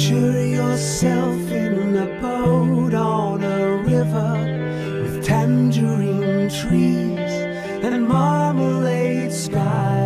Picture yourself in a boat on a river with tangerine trees and marmalade skies.